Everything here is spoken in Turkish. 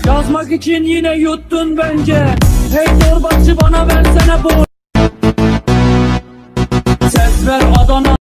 Yazmak için yine yuttun bence. Hey torbacı bana versene bu. Ses ver Adana.